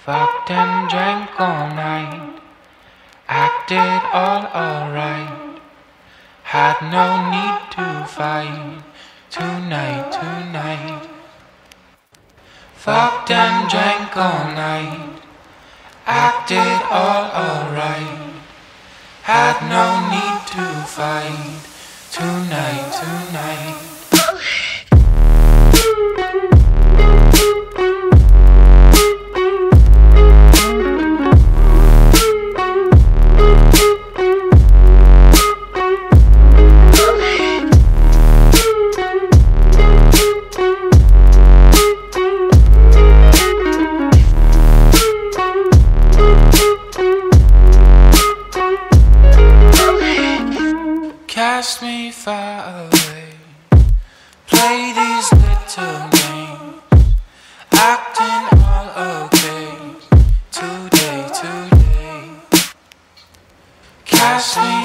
Fucked and drank all night, acted all alright. Had no need to fight tonight. Fucked and drank all night, acted all alright. Had no need to fight tonight. Cast me far away, play these little games, acting all okay today. Cast me